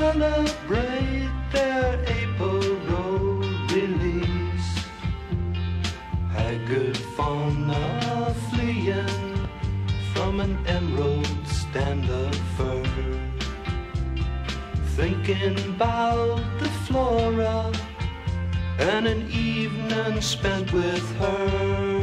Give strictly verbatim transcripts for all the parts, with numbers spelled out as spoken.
celebrate their April release. Haggard fauna fleeing from an emerald stand of fur, thinking about the flora and an evening spent with her.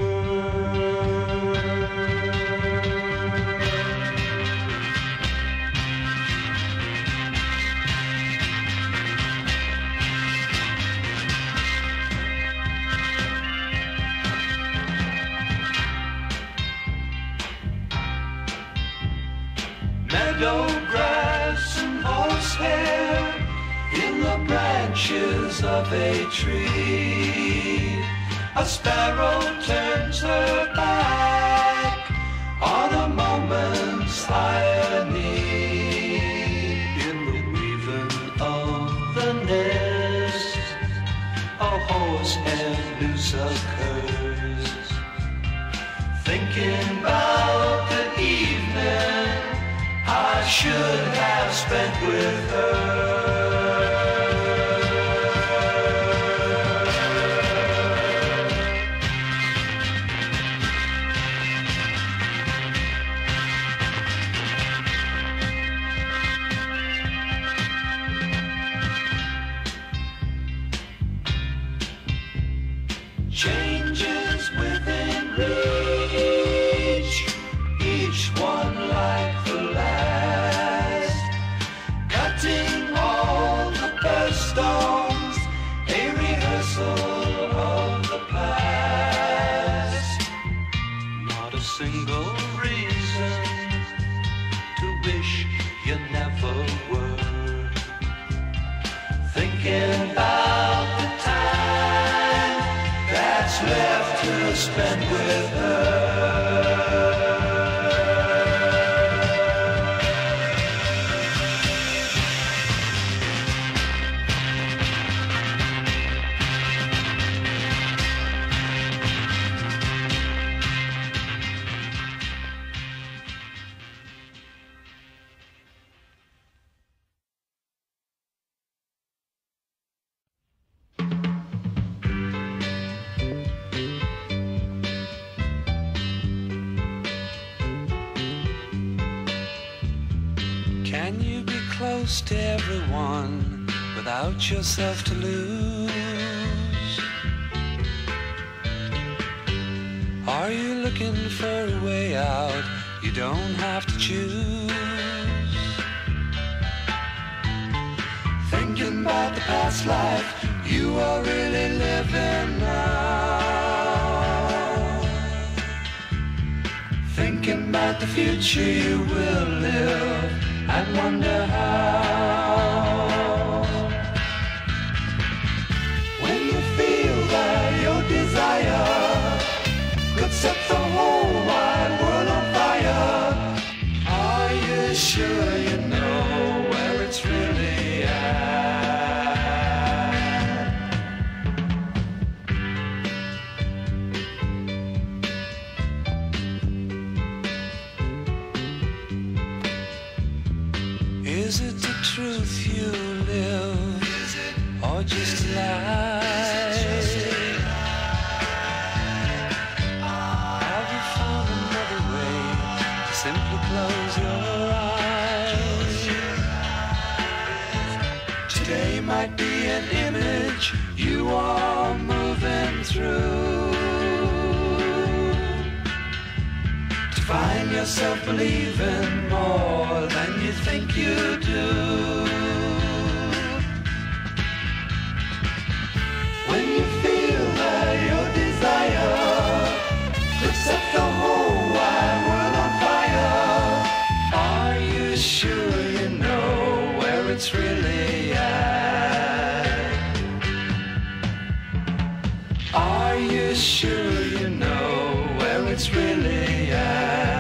Meadow grass and horsehair in the branches of a tree. A sparrow turns her back on a moment's irony. In the weaving of the nest, a horsehair news occurs, thinking about the evening I should have spent with her. Changes within reach, each one like the last, cutting all the birthstones, a rehearsal of the past. Not a single reason to wish you never were, thinking about the time that's left to spend with her. Can you be close to everyone without yourself to lose? Are you looking for a way out? You don't have to choose. Thinking about the past life you are really living now, thinking about the future you will live and wonder how. When you feel that your desire could set the whole wide world on fire, are you sure you know where it's really at? Is it the truth you live, or just a lie? Have you found another way to simply close your eyes? Today might be an image you are moving through, to find yourself believing more than you think you do. When you feel that your desire could set the whole wide world on fire, are you sure you know where it's really at? Are you sure you know where it's really at?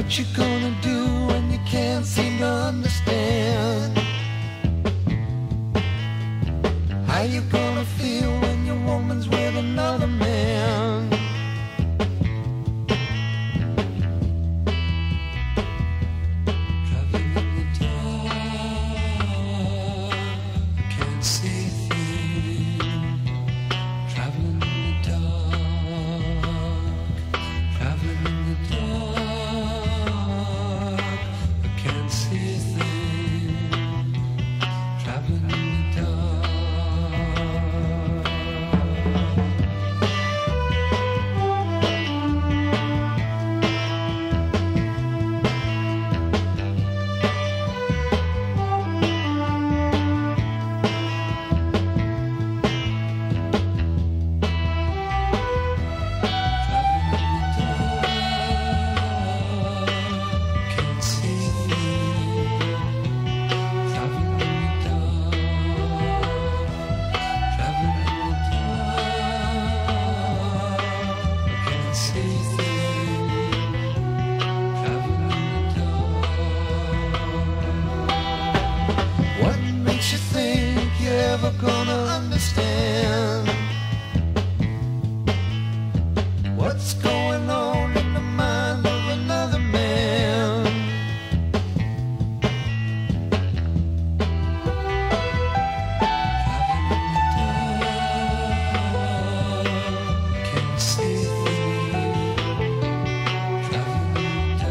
What you gonna do when you can't seem to understand? How you gonna feel when your woman's with another man? Traveling in the dark, can't see things. Traveling in the dark, traveling in the dark, I can't see things. Traveling in the dark. What makes you think you're ever gonna understand what's going on in the mind of another man? Can't see things. Traveling in the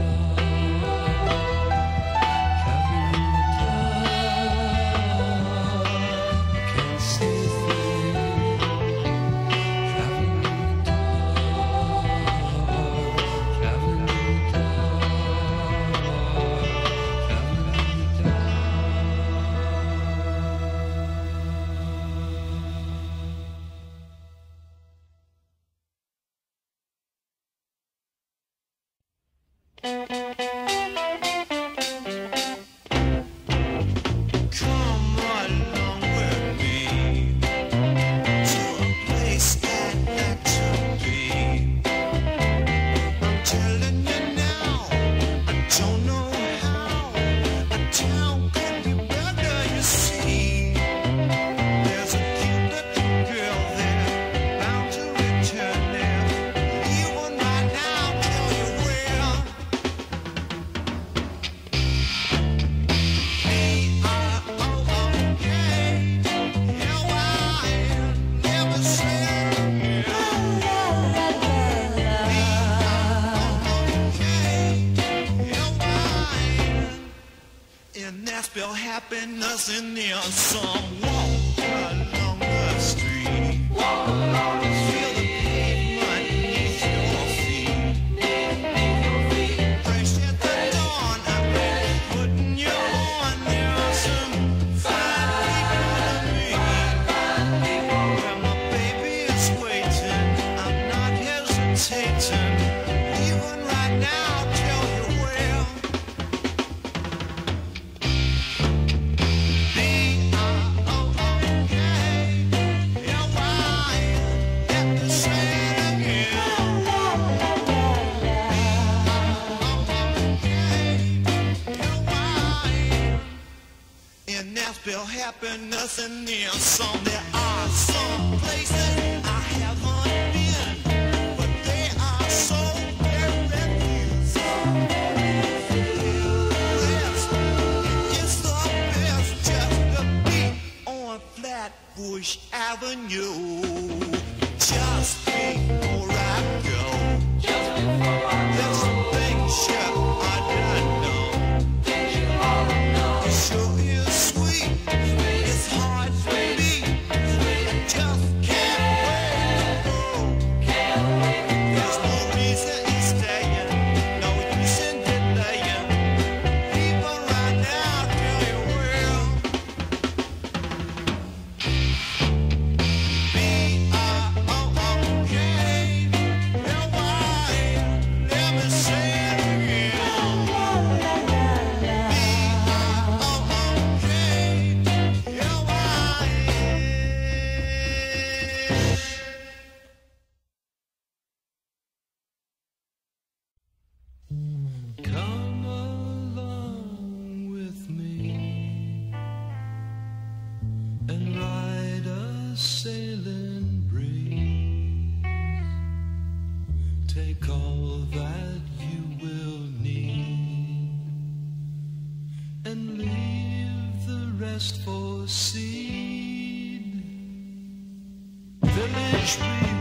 dark, traveling in the dark, can't see things. Traveling in the dark, traveling in the dark, traveling in the dark. Come along with me to a place I'd like to be. I'm telling you now, I don't know how a town could be better, you see. There's a cute little girl there, bound to return there. Even right now, tell you where. In Nashville, happiness in the unsung. Walk along the street. Walk along the street. Feel the pavement beneath your feet. Fresh at the dawn, I'm ready, putting you on. There are some fine people to meet. Where my baby is waiting, I'm not hesitating. Even right now, tell you where. B I O O K L Y Let me say it again. B I O O K L Y In Nashville, happiness in the unsung. There are some places I haven't been, but they are so very few. So very few. Yes, it's the best just to be on Flatbush Avenue. Just before I go, just before I go, there's some things you ought to know. Things you ought to know. It sure is sweet. It's hard to beat. I just can't wait to go. There's no reason in staying, no use in delaying. People right now tell you where. B I and ride a sailing breeze. Take all that you will need and leave the rest for seed. Village breeze.